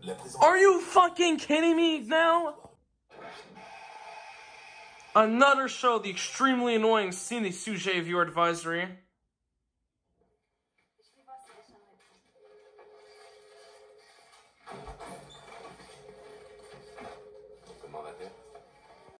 Are you fucking kidding me now? Another show, the extremely annoying Cine Sujet Viewer Advisory.